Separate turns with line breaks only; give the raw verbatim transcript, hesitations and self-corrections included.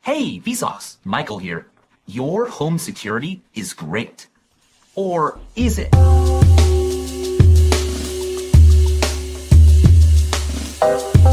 Hey, Vsauce, Michael here. Your home security is great. Or is it?